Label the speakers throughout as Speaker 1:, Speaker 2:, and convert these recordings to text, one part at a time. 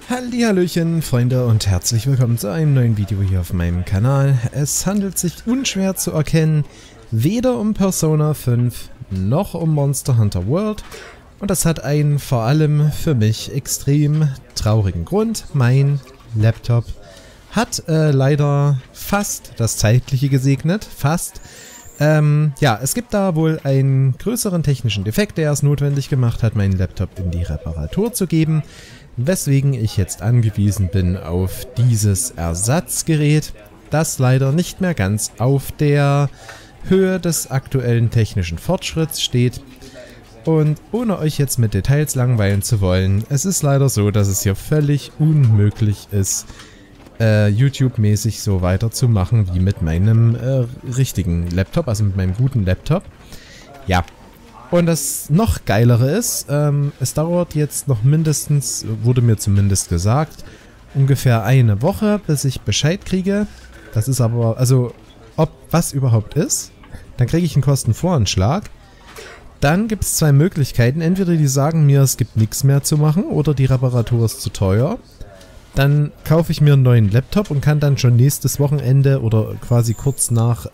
Speaker 1: Hallihallöchen, Freunde, und herzlich willkommen zu einem neuen Video hier auf meinem Kanal. Es handelt sich unschwer zu erkennen weder um Persona 5 noch um Monster Hunter World. Und das hat einen vor allem für mich extrem traurigen Grund. Mein Laptop hat leider fast das Zeitliche gesegnet. Fast. Ja, es gibt da wohl einen größeren technischen Defekt, der es notwendig gemacht hat, meinen Laptop in die Reparatur zu geben. Weswegen ich jetzt angewiesen bin auf dieses Ersatzgerät, das leider nicht mehr ganz auf der Höhe des aktuellen technischen Fortschritts steht. Und ohne euch jetzt mit Details langweilen zu wollen, es ist leider so, dass es hier völlig unmöglich ist, YouTube-mäßig so weiterzumachen wie mit meinem richtigen Laptop, also mit meinem guten Laptop. Ja. Und das noch geilere ist, es dauert jetzt noch mindestens, wurde mir zumindest gesagt, ungefähr eine Woche, bis ich Bescheid kriege. Das ist aber, also, ob was überhaupt ist, dann kriege ich einen Kostenvoranschlag. Dann gibt es zwei Möglichkeiten. Entweder die sagen mir, es gibt nichts mehr zu machen oder die Reparatur ist zu teuer. Dann kaufe ich mir einen neuen Laptop und kann dann schon nächstes Wochenende oder quasi kurz nach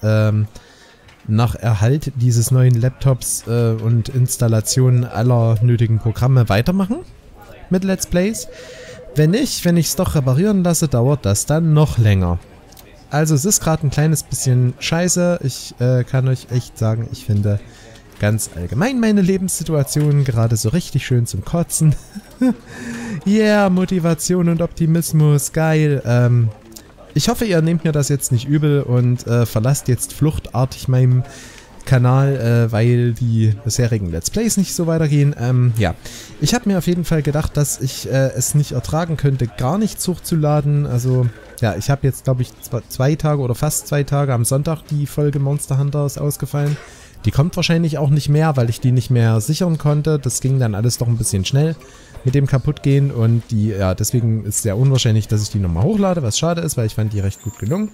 Speaker 1: Erhalt dieses neuen Laptops und Installation aller nötigen Programme weitermachen mit Let's Plays. Wenn nicht, wenn ich es doch reparieren lasse, dauert das dann noch länger. Also es ist gerade ein kleines bisschen scheiße. Ich kann euch echt sagen, ich finde ganz allgemein meine Lebenssituation gerade so richtig schön zum Kotzen. Yeah, Motivation und Optimismus, geil. Ich hoffe, ihr nehmt mir das jetzt nicht übel und verlasst jetzt fluchtartig meinen Kanal, weil die bisherigen Let's Plays nicht so weitergehen. Ja, ich habe mir auf jeden Fall gedacht, dass ich es nicht ertragen könnte, gar nichts hochzuladen. Also, ja, ich habe jetzt, glaube ich, 2 Tage oder fast 2 Tage am Sonntag die Folge Monster Hunter ist ausgefallen. Die kommt wahrscheinlich auch nicht mehr, weil ich die nicht mehr sichern konnte. Das ging dann alles doch ein bisschen schnell mit dem Kaputtgehen und die, ja, deswegen ist es sehr unwahrscheinlich, dass ich die nochmal hochlade, was schade ist, weil ich fand die recht gut gelungen.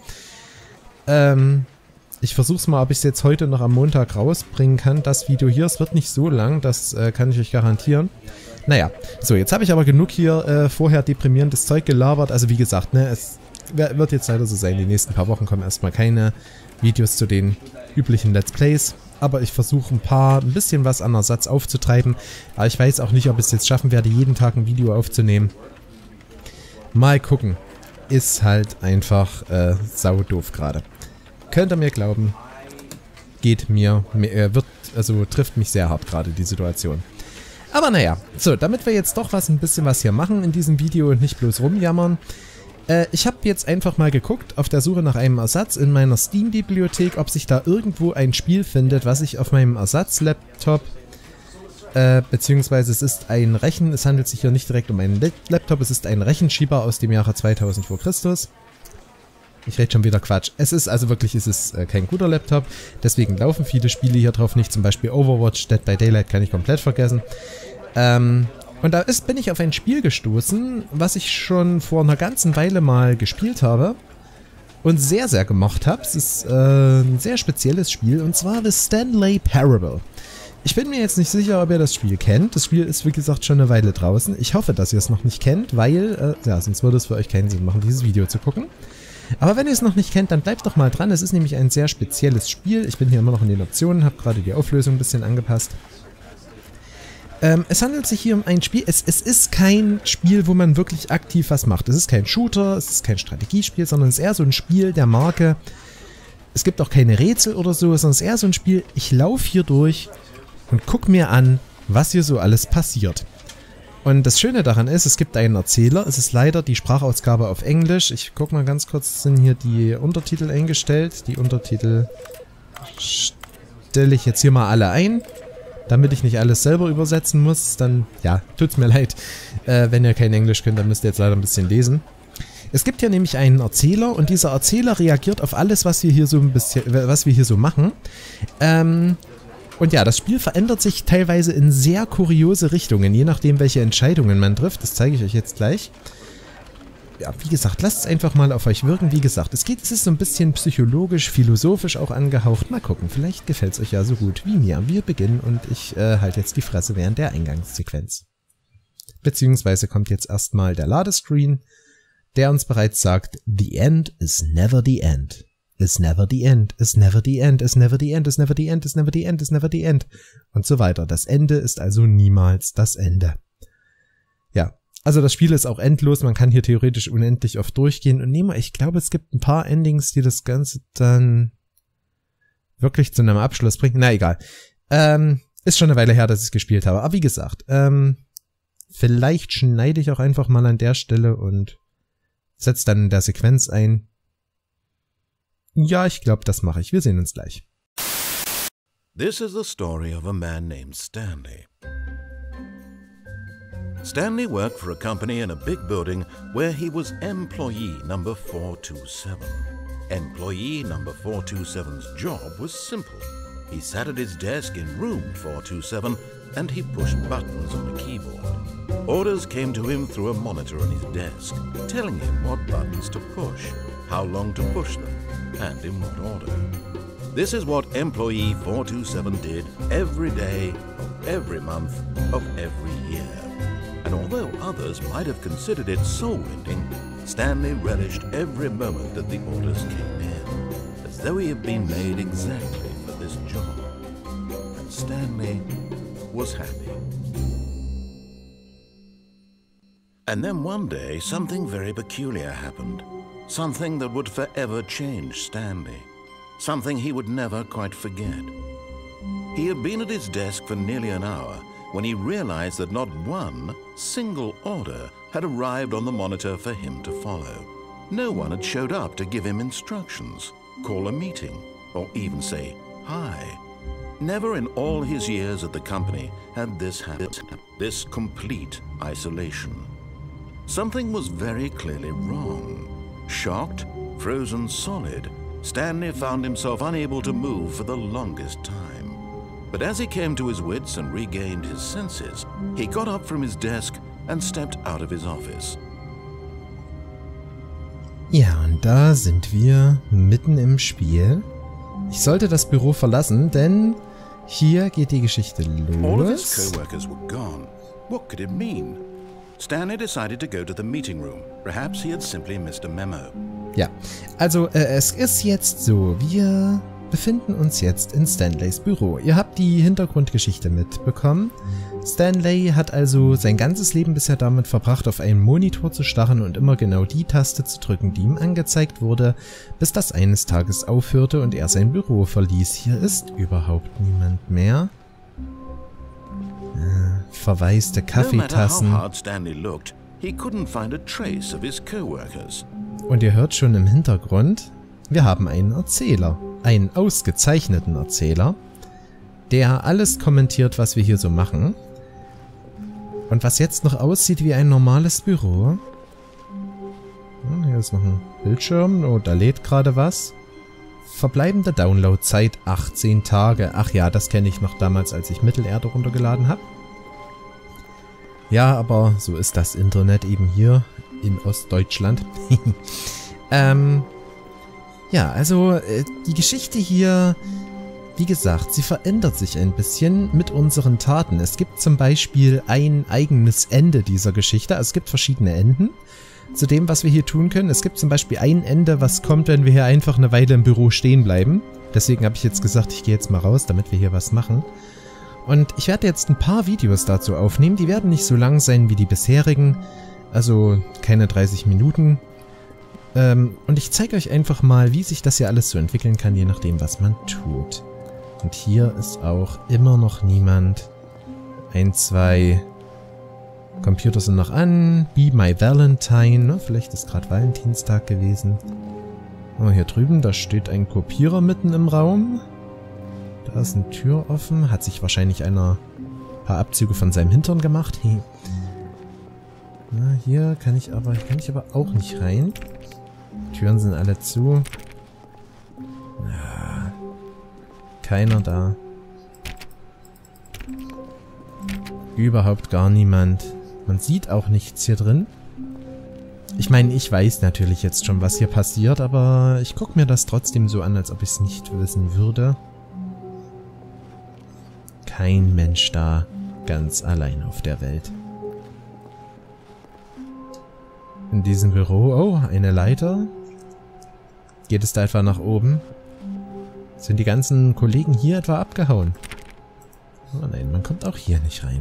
Speaker 1: Ich versuch's mal, ob ich es jetzt heute noch am Montag rausbringen kann. Das Video hier, es wird nicht so lang, das kann ich euch garantieren. Naja, so, jetzt habe ich aber genug hier vorher deprimierendes Zeug gelabert. Also wie gesagt, ne, es wird jetzt leider so sein, die nächsten paar Wochen kommen erstmal keine Videos zu den üblichen Let's Plays. Aber ich versuche ein bisschen was an Ersatz aufzutreiben. Aber ich weiß auch nicht, ob ich es jetzt schaffen werde, jeden Tag ein Video aufzunehmen. Mal gucken. Ist halt einfach saudoof gerade. Könnt ihr mir glauben, geht mir, trifft mich sehr hart gerade die Situation. Aber naja, so, damit wir jetzt doch ein bisschen was hier machen in diesem Video und nicht bloß rumjammern. Ich habe jetzt einfach mal geguckt, auf der Suche nach einem Ersatz in meiner Steam-Bibliothek, ob sich da irgendwo ein Spiel findet, was ich auf meinem Ersatz-Laptop, beziehungsweise es ist ein es handelt sich hier nicht direkt um einen Laptop, es ist ein Rechenschieber aus dem Jahre 2000 vor Christus. Ich rede schon wieder Quatsch. Es ist kein guter Laptop, deswegen laufen viele Spiele hier drauf nicht, zum Beispiel Overwatch, Dead by Daylight kann ich komplett vergessen. Und da bin ich auf ein Spiel gestoßen, was ich schon vor einer ganzen Weile mal gespielt habe und sehr, sehr gemocht habe. Es ist ein sehr spezielles Spiel und zwar The Stanley Parable. Ich bin mir jetzt nicht sicher, ob ihr das Spiel kennt. Das Spiel ist, wie gesagt, schon eine Weile draußen. Ich hoffe, dass ihr es noch nicht kennt, weil, ja, sonst würde es für euch keinen Sinn machen, dieses Video zu gucken. Aber wenn ihr es noch nicht kennt, dann bleibt doch mal dran. Es ist nämlich ein sehr spezielles Spiel. Ich bin hier immer noch in den Optionen, habe gerade die Auflösung ein bisschen angepasst. Es handelt sich hier um ein Spiel, es ist kein Spiel, wo man wirklich aktiv was macht. Es ist kein Shooter, es ist kein Strategiespiel, sondern es ist eher so ein Spiel der Marke. Es gibt auch keine Rätsel oder so, sondern es ist eher so ein Spiel, ich laufe hier durch und gucke mir an, was hier so alles passiert. Und das Schöne daran ist, es gibt einen Erzähler, es ist leider die Sprachausgabe auf Englisch. Ich gucke mal ganz kurz, sind hier die Untertitel eingestellt. Die Untertitel stelle ich jetzt hier mal alle ein. Damit ich nicht alles selber übersetzen muss, dann, ja, tut's mir leid. Wenn ihr kein Englisch könnt, dann müsst ihr jetzt leider ein bisschen lesen. Es gibt ja nämlich einen Erzähler und dieser Erzähler reagiert auf alles, was wir hier so machen. Und ja, das Spiel verändert sich teilweise in sehr kuriose Richtungen, je nachdem, welche Entscheidungen man trifft. Das zeige ich euch jetzt gleich. Ja, wie gesagt, lasst es einfach mal auf euch wirken. Wie gesagt, es ist so ein bisschen psychologisch, philosophisch auch angehaucht. Mal gucken, vielleicht gefällt es euch ja so gut wie mir. Wir beginnen und ich halte jetzt die Fresse während der Eingangssequenz. beziehungsweise kommt jetzt erstmal der Ladescreen, der uns bereits sagt, the end is never the end. Is never the end, is never the end, is never the end, is never the end, is never the end, is never the end und so weiter. Das Ende ist also niemals das Ende. Ja, also das Spiel ist auch endlos, man kann hier theoretisch unendlich oft durchgehen und ich glaube, es gibt ein paar Endings, die das Ganze dann wirklich zu einem Abschluss bringen. Na egal. Ist schon eine Weile her, dass ich es gespielt habe. Aber wie gesagt, vielleicht schneide ich auch einfach mal an der Stelle und setze dann in der Sequenz ein. Ja, ich glaube, das mache ich. Wir sehen uns gleich.
Speaker 2: This is the story of a man named Stanley. Stanley worked for a company in a big building where he was employee number 427. Employee number 427's job was simple. He sat at his desk in room 427 and he pushed buttons on the keyboard. Orders came to him through a monitor on his desk, telling him what buttons to push, how long to push them, and in what order. This is what employee 427 did every day of every month of every year. And although others might have considered it soul-rending, Stanley relished every moment that the orders came in, as though he had been made exactly for this job. And Stanley was happy. And then one day, something very peculiar happened. Something that would forever change Stanley. Something he would never quite forget. He had been at his desk for nearly an hour when he realized that not one single order had arrived on the monitor for him to follow. No one had showed up to give him instructions, call a meeting, or even say hi. Never in all his years at the company had this happened, this complete isolation. Something was very clearly wrong. Shocked, frozen solid, Stanley found himself unable to move for the longest time. But as he came to his wits and regained his senses, he got up from his desk and stepped out of his office.
Speaker 1: Ja, und da sind wir mitten im Spiel. Ich sollte das Büro verlassen, denn hier geht die Geschichte
Speaker 2: All of his
Speaker 1: los.
Speaker 2: co-workers were gone. What could it mean? Stanley decided to go to the meeting room. Perhaps he had simply missed a memo.
Speaker 1: Ja, also es ist jetzt so, wir befinden uns jetzt in Stanleys Büro. Ihr habt die Hintergrundgeschichte mitbekommen. Stanley hat also sein ganzes Leben bisher damit verbracht, auf einen Monitor zu starren und immer genau die Taste zu drücken, die ihm angezeigt wurde, bis das eines Tages aufhörte und er sein Büro verließ. Hier ist überhaupt niemand mehr. Verwaiste Kaffeetassen.
Speaker 2: No matter how hard Stanley looked, he couldn't find a trace of his co-workers.
Speaker 1: Und ihr hört schon im Hintergrund, wir haben einen Erzähler, einen ausgezeichneten Erzähler, der alles kommentiert, was wir hier so machen. Und was jetzt noch aussieht wie ein normales Büro. Hier ist noch ein Bildschirm, oh, da lädt gerade was. Verbleibende Downloadzeit 18 Tage. Ach ja, das kenne ich noch damals, als ich Mittelerde runtergeladen habe. Ja, aber so ist das Internet eben hier in Ostdeutschland. Ja, also die Geschichte hier, wie gesagt, sie verändert sich ein bisschen mit unseren Taten. Es gibt zum Beispiel ein eigenes Ende dieser Geschichte. Also es gibt verschiedene Enden zu dem, was wir hier tun können. Es gibt zum Beispiel ein Ende, was kommt, wenn wir hier einfach eine Weile im Büro stehen bleiben. Deswegen habe ich jetzt gesagt, ich gehe jetzt mal raus, damit wir hier was machen. Und ich werde jetzt ein paar Videos dazu aufnehmen. Die werden nicht so lang sein wie die bisherigen. Also keine 30 Minuten. Und ich zeige euch einfach mal, wie sich das hier alles so entwickeln kann, je nachdem, was man tut. Und hier ist auch immer noch niemand. 1, 2 Computer sind noch an. Be My Valentine. Ne? Vielleicht ist gerade Valentinstag gewesen. Oh, hier drüben, da steht ein Kopierer mitten im Raum. Da ist eine Tür offen. Hat sich wahrscheinlich einer ein paar Abzüge von seinem Hintern gemacht. Hey. Na, hier kann ich aber auch nicht rein. Türen sind alle zu. Ja, keiner da. Überhaupt gar niemand. Man sieht auch nichts hier drin. Ich meine, ich weiß natürlich jetzt schon, was hier passiert, aber ich gucke mir das trotzdem so an, als ob ich es nicht wissen würde. Kein Mensch da, ganz allein auf der Welt. In diesem Büro. Oh, eine Leiter. Geht es da etwa nach oben? Sind die ganzen Kollegen hier etwa abgehauen? Oh nein, man kommt auch hier nicht rein.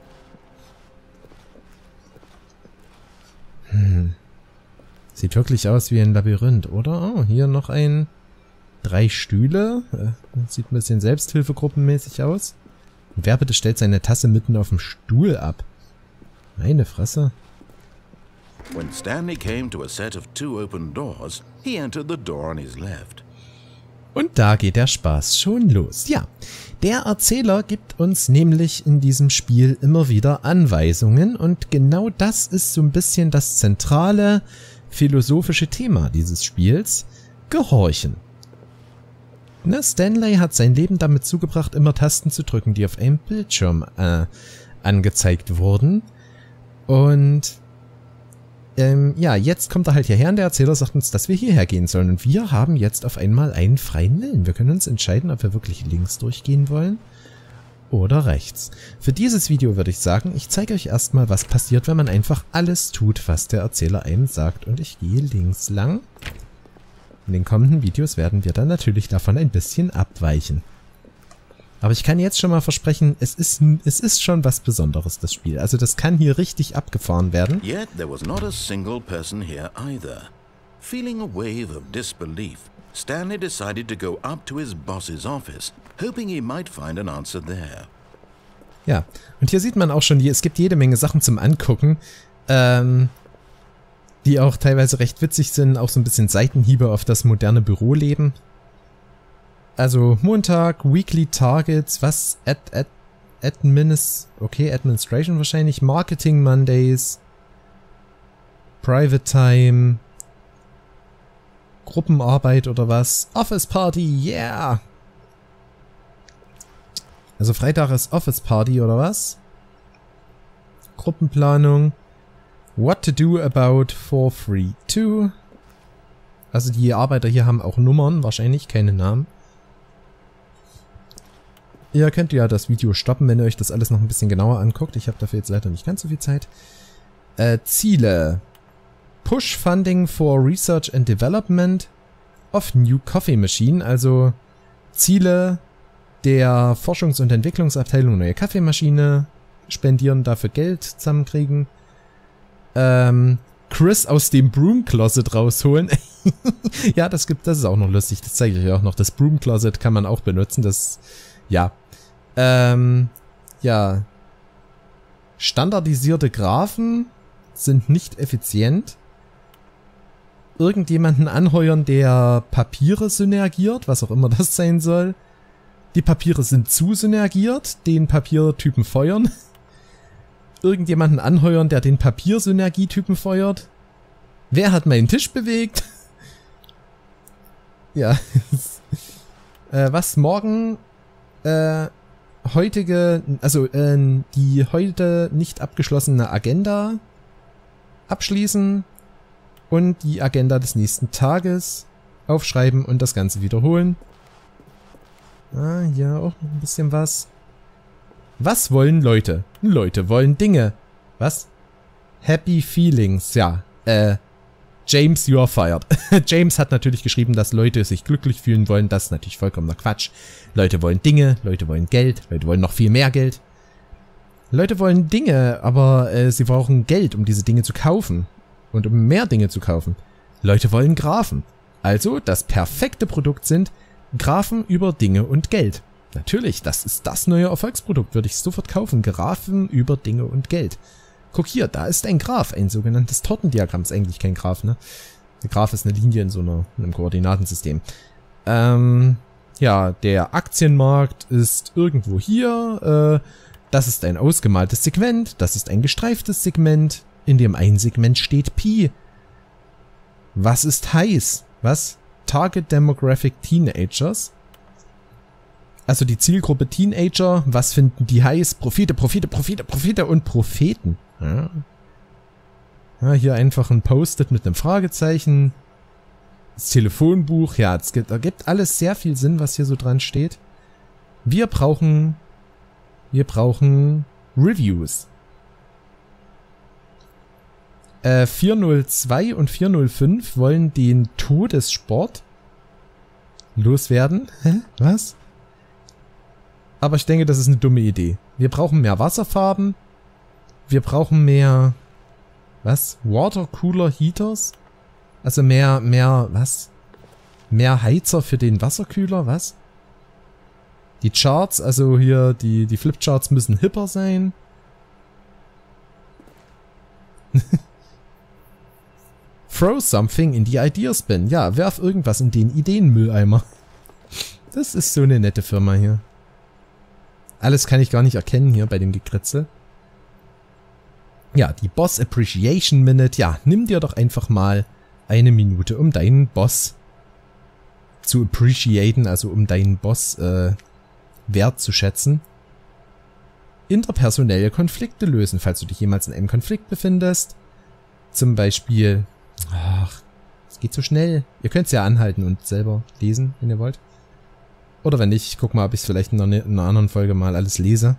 Speaker 1: Sieht wirklich aus wie ein Labyrinth, oder? Oh, hier noch 3 Stühle. Sieht ein bisschen Selbsthilfegruppenmäßig aus. Und wer bitte stellt seine Tasse mitten auf dem Stuhl ab? Meine Fresse.
Speaker 2: When Stanley came to a set of 2 open doors, he entered the door on his left.
Speaker 1: Und da geht der Spaß schon los. Ja, der Erzähler gibt uns nämlich in diesem Spiel immer wieder Anweisungen und genau das ist so ein bisschen das zentrale philosophische Thema dieses Spiels: Gehorchen. Ne, Stanley hat sein Leben damit zugebracht, immer Tasten zu drücken, die auf einem Bildschirm angezeigt wurden. Und ja, jetzt kommt er halt hierher und der Erzähler sagt uns, dass wir hierher gehen sollen. Und wir haben jetzt auf einmal einen freien Willen. Wir können uns entscheiden, ob wir wirklich links durchgehen wollen oder rechts. Für dieses Video würde ich sagen, ich zeige euch erstmal, was passiert, wenn man einfach alles tut, was der Erzähler einem sagt. Und ich gehe links lang. In den kommenden Videos werden wir dann natürlich davon ein bisschen abweichen. Aber ich kann jetzt schon mal versprechen, es ist schon was Besonderes, das Spiel. Also das kann hier richtig abgefahren werden.
Speaker 2: Yet there was not a single person here either. Feeling a wave of disbelief, Stanley decided to go up to his boss's office, hoping he might find an answer there.
Speaker 1: Ja, und hier sieht man auch schon, es gibt jede Menge Sachen zum Angucken, die auch teilweise recht witzig sind, auch so ein bisschen Seitenhiebe auf das moderne Büroleben. Also Montag, Weekly Targets, was? Administration wahrscheinlich, Marketing Mondays, Private Time, Gruppenarbeit oder was? Office Party, yeah! Also Freitag ist Office Party oder was? Gruppenplanung. What to do about 432. Also die Arbeiter hier haben auch Nummern, wahrscheinlich keine Namen. Ihr könnt ja das Video stoppen, wenn ihr euch das alles noch ein bisschen genauer anguckt. Ich habe dafür jetzt leider nicht ganz so viel Zeit. Ziele. Push Funding for Research and Development of New Coffee Machine. Also Ziele der Forschungs- und Entwicklungsabteilung neue Kaffeemaschine. Spendieren, dafür Geld zusammenkriegen. Chris aus dem Broom Closet rausholen. Ja, das ist auch noch lustig. Das zeige ich euch auch noch. Das Broom Closet kann man auch benutzen. Das, ja. Ja. Standardisierte Graphen sind nicht effizient. Irgendjemanden anheuern, der Papiere synergiert, was auch immer das sein soll. Die Papiere sind zu synergiert, den Papiertypen feuern. Irgendjemanden anheuern, der den Papiersynergietypen feuert. Wer hat meinen Tisch bewegt? Ja. Was morgen die heute nicht abgeschlossene Agenda abschließen und die Agenda des nächsten Tages aufschreiben und das Ganze wiederholen. Ah, ja, auch ein bisschen was. Was wollen Leute? Leute wollen Dinge. Was? Happy Feelings, ja. James, you are fired. James hat natürlich geschrieben, dass Leute sich glücklich fühlen wollen. Das ist natürlich vollkommener Quatsch. Leute wollen Dinge, Leute wollen Geld, Leute wollen noch viel mehr Geld. Leute wollen Dinge, aber sie brauchen Geld, um diese Dinge zu kaufen. Und um mehr Dinge zu kaufen. Leute wollen Graphen. Also, das perfekte Produkt sind Graphen über Dinge und Geld. Natürlich, das ist das neue Erfolgsprodukt, würde ich sofort kaufen. Graphen über Dinge und Geld. Guck hier, da ist ein Graph, ein sogenanntes Tortendiagramm. Ist eigentlich kein Graph, ne? Der Graph ist eine Linie in so einem Koordinatensystem. Ja, der Aktienmarkt ist irgendwo hier. Das ist ein ausgemaltes Segment. Das ist ein gestreiftes Segment. In dem einen Segment steht Pi. Was ist heiß? Was? Target Demographic Teenagers. Also die Zielgruppe Teenager. Was finden die heiß? Profite, Profite, Profite, Profite und Propheten. Ja. Ja, hier einfach ein Post-it mit einem Fragezeichen. Das Telefonbuch. Ja, da gibt alles sehr viel Sinn, was hier so dran steht. Wir brauchen Reviews. 402 und 405 wollen den Todessport loswerden. Hä? Was? Aber ich denke, das ist eine dumme Idee. Wir brauchen mehr Wasserfarben. Wir brauchen mehr... Was? Water Cooler Heaters? Also mehr, was? Mehr Heizer für den Wasserkühler, was? Die Charts, also hier, die Flipcharts müssen hipper sein. Throw something in the Ideas Bin. Ja, werf irgendwas in den Ideenmülleimer. Das ist so eine nette Firma hier. Alles kann ich gar nicht erkennen hier bei dem Gekritzel. Ja, die Boss Appreciation Minute. Ja, nimm dir doch einfach mal eine Minute, um deinen Boss zu appreciaten, also um deinen Boss wertzuschätzen. Interpersonelle Konflikte lösen, falls du dich jemals in einem Konflikt befindest. Zum Beispiel... Ach, es geht so schnell. Ihr könnt es ja anhalten und selber lesen, wenn ihr wollt. Oder wenn nicht, ich guck mal, ob ich es vielleicht in einer anderen Folge mal alles lese.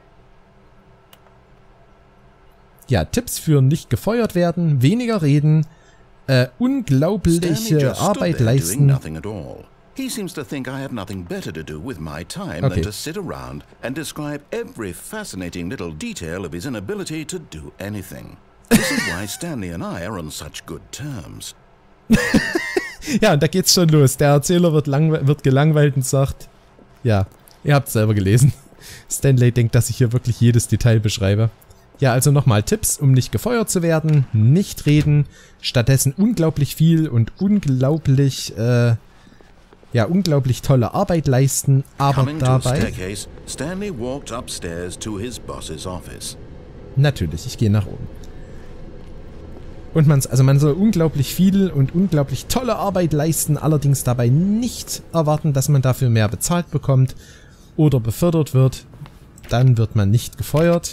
Speaker 1: Ja, Tipps für nicht gefeuert werden, weniger reden, unglaubliche Arbeit leisten.
Speaker 2: He seems to think I have nothing better to do with my time than to sit around and describe every fascinating little detail of his inability to do anything. This is why Stanley and I are on such good terms.
Speaker 1: Ja, und da geht's schon los. Der Erzähler wird gelangweilt und sagt, ja, ihr habt's selber gelesen. Stanley denkt, dass ich hier wirklich jedes Detail beschreibe. Ja, also nochmal Tipps, um nicht gefeuert zu werden. Nicht reden, stattdessen unglaublich viel und unglaublich, unglaublich tolle Arbeit leisten, aber dabei...
Speaker 2: Stanley walked upstairs to his boss's office.
Speaker 1: Natürlich, ich gehe nach oben. Und man soll unglaublich viel und unglaublich tolle Arbeit leisten, allerdings dabei nicht erwarten, dass man dafür mehr bezahlt bekommt oder befördert wird. Dann wird man nicht gefeuert.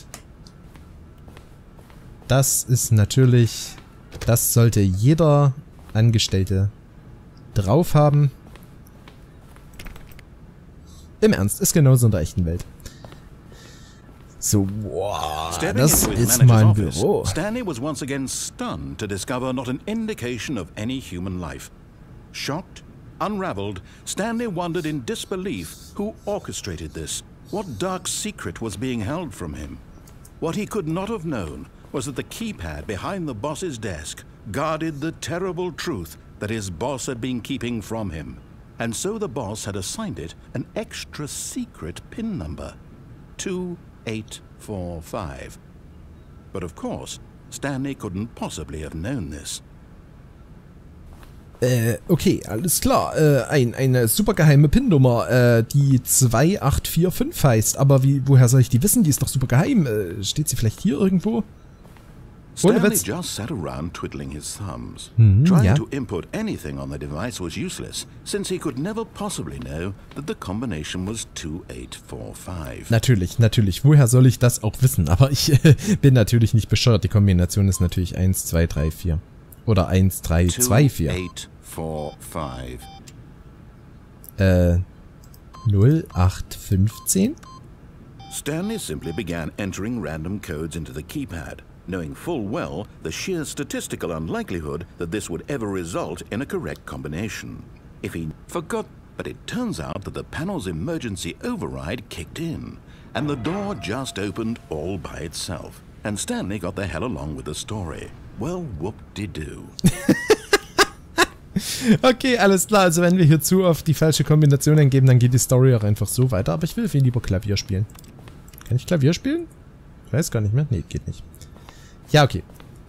Speaker 1: Das ist natürlich, das sollte jeder Angestellte drauf haben. Im Ernst, ist genauso in der echten Welt. So, wow, das ist mein Büro.
Speaker 2: Stanley was once again stunned to discover not an indication of any human life. Shocked, unraveled, Stanley wondered in disbelief who orchestrated this. What dark secret was being held from him? What he could not have known was that the keypad behind the boss's desk guarded the terrible truth that his boss had been keeping from him. And so the boss had assigned it an extra secret PIN number. 2845. But of course, Stanley couldn't possibly have known this.
Speaker 1: Okay, alles klar. Eine supergeheime PIN-Nummer, die 2845 heißt. Aber woher soll ich die wissen? Die ist doch super geheim. Steht sie vielleicht hier irgendwo?
Speaker 2: Stanley just sat around twiddling his thumbs. Trying to input anything on the device was useless, since he could never possibly know that the combination was 2845.
Speaker 1: Natürlich. Woher soll ich das auch wissen? Aber ich bin natürlich nicht bescheuert. Die Kombination ist natürlich 1, 2, 3, 4. Oder 1, 3, 2, 4.
Speaker 2: 2845.
Speaker 1: 0815?
Speaker 2: Stanley simply began entering random codes into the keypad, knowing full well the sheer statistical unlikelihood that this would ever result in a correct combination. If he forgot, but it turns out that the panel's emergency override kicked in, and the door just opened all by itself, and Stanley got the hell along with the story. Well, whoop-de-doo.
Speaker 1: Okay, alles klar. Also wenn wir hier zu oft die falsche Kombination eingeben, dann geht die Story auch einfach so weiter. Aber ich will viel lieber Klavier spielen. Kann ich Klavier spielen? Ich weiß gar nicht mehr. Nee, geht nicht. Ja, okay.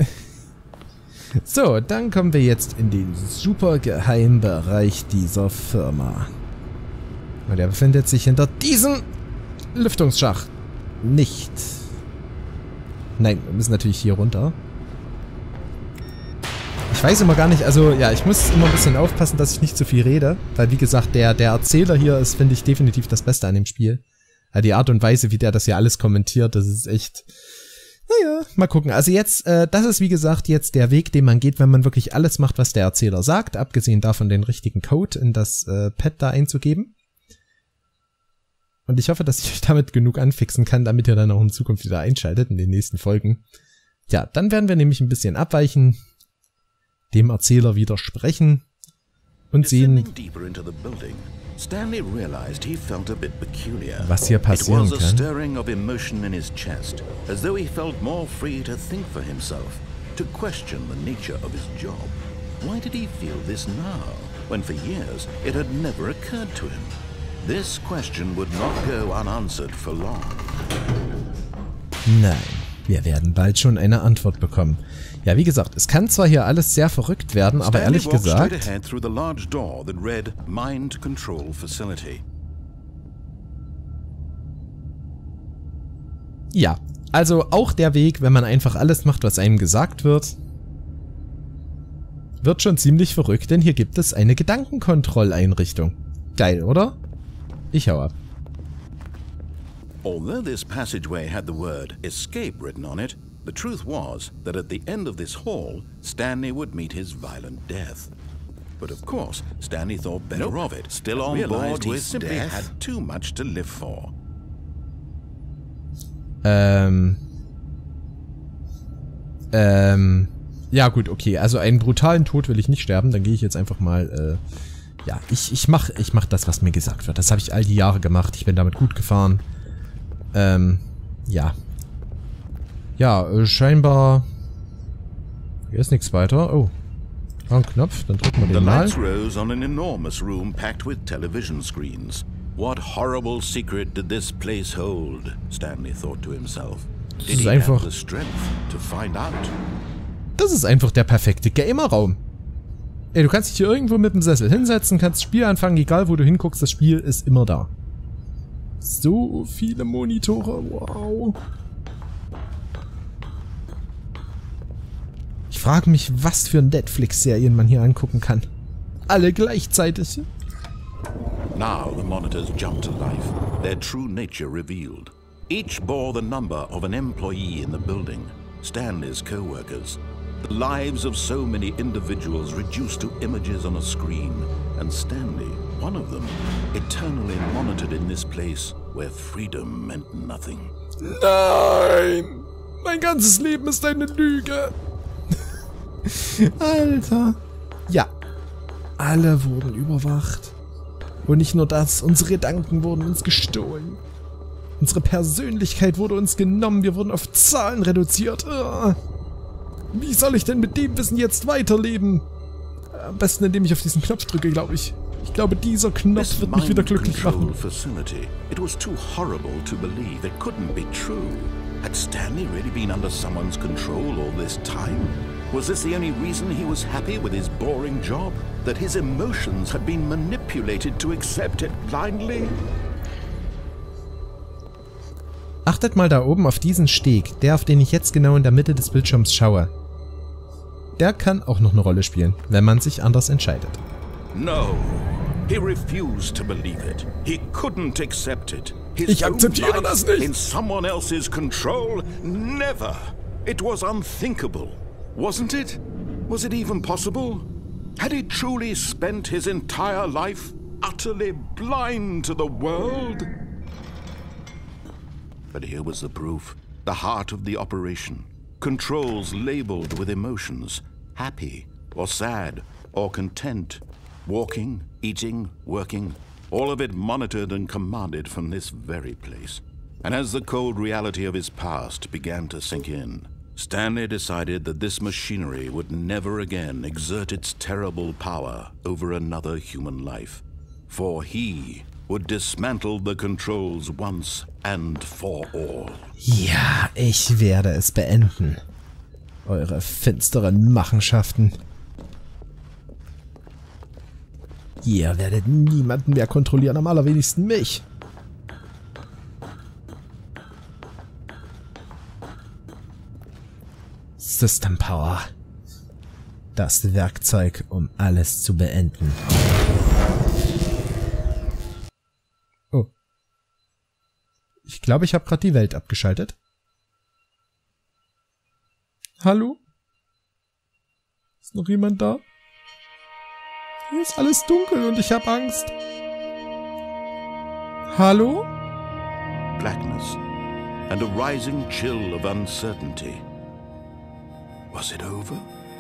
Speaker 1: So, dann kommen wir jetzt in den super geheimen Bereich dieser Firma. Und er befindet sich hinter diesem Lüftungsschacht. Nicht. Nein, wir müssen natürlich hier runter. Ich weiß immer gar nicht, also ja, ich muss immer ein bisschen aufpassen, dass ich nicht zu viel rede. Weil wie gesagt, der Erzähler hier ist, finde ich, definitiv das Beste an dem Spiel. Ja, die Art und Weise, wie der das hier alles kommentiert, das ist echt... Naja, mal gucken. Also jetzt, das ist wie gesagt jetzt der Weg, den man geht, wenn man wirklich alles macht, was der Erzähler sagt. Abgesehen davon, den richtigen Code in das Pad da einzugeben. Und ich hoffe, dass ich euch damit genug anfixen kann, damit ihr dann auch in Zukunft wieder einschaltet in den nächsten Folgen. Ja, dann werden wir nämlich ein bisschen abweichen, dem Erzähler widersprechen und sehen,
Speaker 2: Stanley realized he felt a bit peculiar.
Speaker 1: was hier passieren
Speaker 2: It was a
Speaker 1: kann.
Speaker 2: stirring of emotion in his chest, as though he felt more free to think for himself, to question the nature of his job. Why did he feel this now, when for years it had never occurred to him? This question would not go unanswered for long.
Speaker 1: Nein, wir werden bald schon eine Antwort bekommen. Ja, wie gesagt, es kann zwar hier alles sehr verrückt werden, aber ehrlich gesagt... Ja, also auch der Weg, wenn man einfach alles macht, was einem gesagt wird, wird schon ziemlich verrückt, denn hier gibt es eine Gedankenkontrolleinrichtung. Geil, oder? Ich hau ab.
Speaker 2: Although this passageway had the word escape written on it, the truth was that at the end of this hall, Stanley would meet his violent death. But of course, Stanley thought better of it. Still on board with simply had too much to live for.
Speaker 1: Ja gut, okay. Also einen brutalen Tod will ich nicht sterben. Dann gehe ich jetzt einfach mal, ja, ich mach das, was mir gesagt wird. Das habe ich all die Jahre gemacht. Ich bin damit gut gefahren. Ja. Ja, scheinbar... Hier ist nichts weiter. Oh. Ein Knopf, dann drücken wir den mal.
Speaker 2: The lights rose on an enormous room packed with television screens. What horrible secret did this place hold? Stanley thought to himself. Did he have the strength to find out?
Speaker 1: Das ist einfach der perfekte Gamer-Raum. Ey, du kannst dich hier irgendwo mit dem Sessel hinsetzen, kannst das Spiel anfangen, egal wo du hinguckst, das Spiel ist immer da. So viele Monitore, wow. Ich frage mich, was für Netflix-Serien man hier angucken kann. Alle gleichzeitig.
Speaker 2: Now the monitors jumped to life, their true nature revealed. Each bore the number of an employee in the building, Stanley's co-workers. The lives of so many individuals reduced to images on a screen, and Stanley, one of them, eternally monitored in this place where freedom meant nothing.
Speaker 1: Nein! Mein ganzes Leben ist eine Lüge! Alter! Ja, alle wurden überwacht. Und nicht nur das, unsere Gedanken wurden uns gestohlen. Unsere Persönlichkeit wurde uns genommen, wir wurden auf Zahlen reduziert. Wie soll ich denn mit dem Wissen jetzt weiterleben? Am besten, indem ich auf diesen Knopf drücke, glaube ich. Ich glaube, dieser Knopf wird mich wieder glücklich machen.
Speaker 2: It was too horrible to believe. It couldn't be true. Had Stanley really been under someone's control all this time? Was this the only reason he was happy with his boring job? That his emotions had been manipulated to accept it blindly?
Speaker 1: Achtet mal da oben auf diesen Steg, der, auf den ich jetzt genau in der Mitte des Bildschirms schaue. Der kann auch noch eine Rolle spielen, wenn man sich anders entscheidet.
Speaker 2: No, he refused to believe it. He couldn't accept it.
Speaker 1: Ich akzeptiere das nicht.
Speaker 2: In someone else's control? Never. It was unthinkable. Wasn't it? Was it even possible? Had he truly spent his entire life utterly blind to the world? But here was the proof. The heart of the operation. Controls labeled with emotions. Happy, or sad, or content. Walking, eating, working. All of it monitored and commanded from this very place. And as the cold reality of his past began to sink in, Stanley decided that this machinery would never again exert its terrible power over another human life. For he would dismantle the controls once and for all.
Speaker 1: Ja, ich werde es beenden. Eure finsteren Machenschaften. Ihr werdet niemanden mehr kontrollieren, am allerwenigsten mich. System Power. Das Werkzeug, um alles zu beenden. Oh. Ich glaube, ich habe gerade die Welt abgeschaltet. Hallo? Ist noch jemand da? Hier ist alles dunkel und ich habe Angst. Hallo?
Speaker 2: Blackness and a rising chill of uncertainty. Was it over?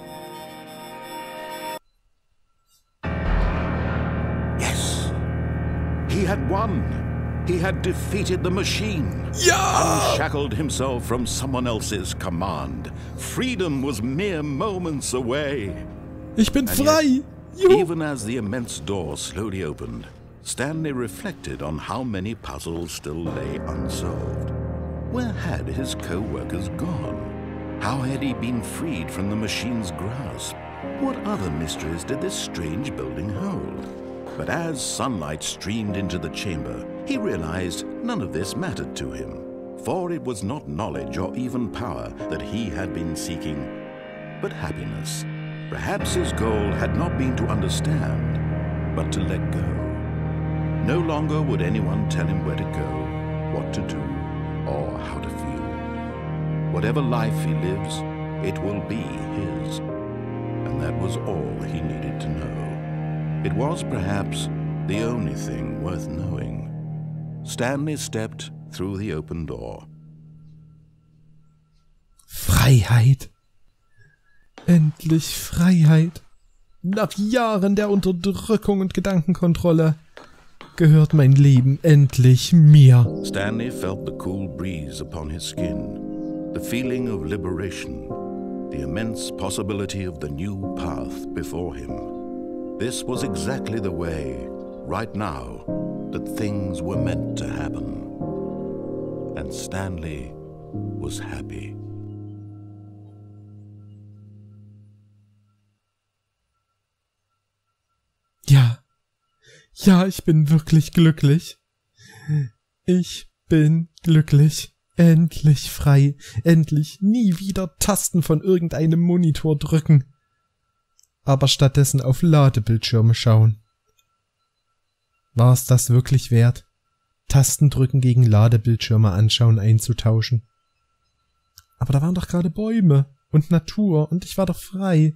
Speaker 2: Yes! He had won! He had defeated the machine!
Speaker 1: Ja!
Speaker 2: Unshackled himself from someone else's command. Freedom was mere moments away.
Speaker 1: Ich bin
Speaker 2: And
Speaker 1: frei!
Speaker 2: yet,
Speaker 1: Juhu!
Speaker 2: even as the immense door slowly opened, Stanley reflected on how many puzzles still lay unsolved. Where had his co-workers gone? How had he been freed from the machine's grasp? What other mysteries did this strange building hold? But as sunlight streamed into the chamber, he realized none of this mattered to him, for it was not knowledge or even power that he had been seeking, but happiness. Perhaps his goal had not been to understand, but to let go. No longer would anyone tell him where to go, what to do, or how to feel. Whatever life he lives, it will be his. And that was all he needed to know. It was perhaps the only thing worth knowing. Stanley stepped through the open door.
Speaker 1: Freiheit. Endlich Freiheit. Nach Jahren der Unterdrückung und Gedankenkontrolle gehört mein Leben endlich mir.
Speaker 2: Stanley felt the cool breeze upon his skin, the feeling of liberation, the immense possibility of the new path before him. This was exactly the way, right now, that things were meant to happen. And Stanley was happy.
Speaker 1: Ja. Ja, ich bin wirklich glücklich. Ich bin glücklich. Endlich frei. Endlich nie wieder Tasten von irgendeinem Monitor drücken. Aber stattdessen auf Ladebildschirme schauen. War es das wirklich wert? Tasten drücken gegen Ladebildschirme anschauen einzutauschen. Aber da waren doch gerade Bäume und Natur und ich war doch frei.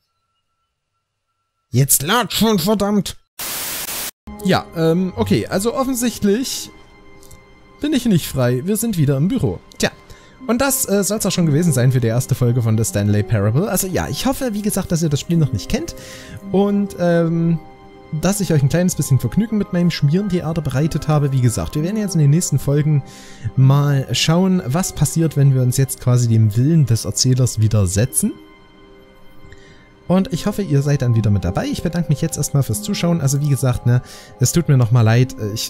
Speaker 1: Jetzt lad schon, verdammt! Ja, okay, also offensichtlich bin ich nicht frei. Wir sind wieder im Büro. Tja, und das soll es auch schon gewesen sein für die erste Folge von The Stanley Parable. Also ja, ich hoffe, wie gesagt, dass ihr das Spiel noch nicht kennt und dass ich euch ein kleines bisschen Vergnügen mit meinem Schmierentheater bereitet habe. Wie gesagt, wir werden jetzt in den nächsten Folgen mal schauen, was passiert, wenn wir uns jetzt quasi dem Willen des Erzählers widersetzen. Und ich hoffe, ihr seid dann wieder mit dabei. Ich bedanke mich jetzt erstmal fürs Zuschauen. Also wie gesagt, ne, es tut mir nochmal leid.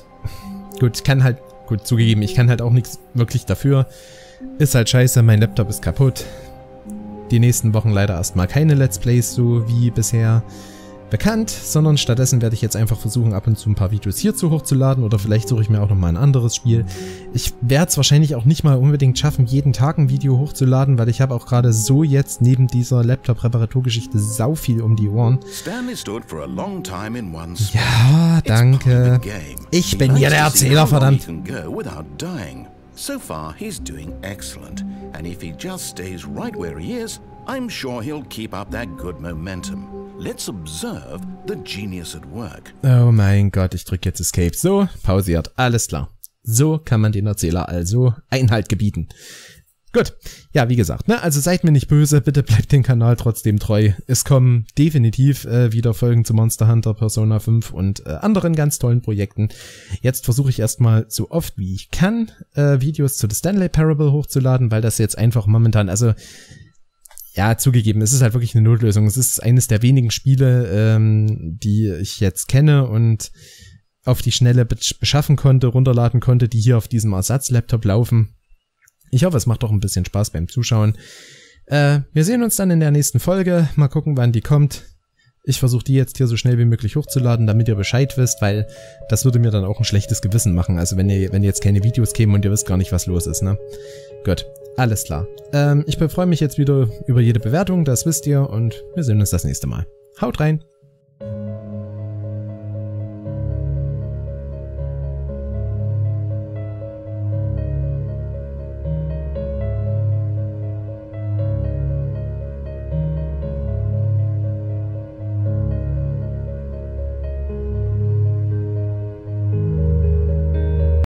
Speaker 1: Gut, zugegeben, ich kann halt auch nichts wirklich dafür. Ist halt scheiße, mein Laptop ist kaputt. Die nächsten Wochen leider erstmal keine Let's Plays, so wie bisher bekannt, sondern stattdessen werde ich jetzt einfach versuchen, ab und zu ein paar Videos hierzu hochzuladen oder vielleicht suche ich mir auch nochmal ein anderes Spiel. Ich werde es wahrscheinlich auch nicht mal unbedingt schaffen, jeden Tag ein Video hochzuladen, weil ich habe auch gerade so jetzt neben dieser Laptop-Reparaturgeschichte sau viel um die Ohren. Ja, danke. Ich bin hier der Erzähler, verdammt.
Speaker 2: So far, he's doing excellent, and if he just stays right where he is, I'm sure he'll keep up that good momentum. Let's observe the genius at work.
Speaker 1: Oh mein Gott, ich drücke jetzt Escape. So, pausiert. Alles klar. So kann man den Erzähler also Einhalt gebieten. Gut, ja, wie gesagt, ne, also seid mir nicht böse, bitte bleibt dem Kanal trotzdem treu. Es kommen definitiv wieder Folgen zu Monster Hunter, Persona 5 und anderen ganz tollen Projekten. Jetzt versuche ich erstmal so oft wie ich kann, Videos zu The Stanley Parable hochzuladen, weil das jetzt einfach momentan, also ja, zugegeben, es ist halt wirklich eine Notlösung. Es ist eines der wenigen Spiele, die ich jetzt kenne und auf die Schnelle beschaffen konnte, runterladen konnte, die hier auf diesem Ersatzlaptop laufen. Ich hoffe, es macht doch ein bisschen Spaß beim Zuschauen. Wir sehen uns dann in der nächsten Folge. Mal gucken, wann die kommt. Ich versuche die jetzt hier so schnell wie möglich hochzuladen, damit ihr Bescheid wisst, weil das würde mir dann auch ein schlechtes Gewissen machen. Also wenn jetzt keine Videos kämen und ihr wisst gar nicht, was los ist, ne? Gut, alles klar. Ich freue mich jetzt wieder über jede Bewertung, das wisst ihr, und wir sehen uns das nächste Mal. Haut rein!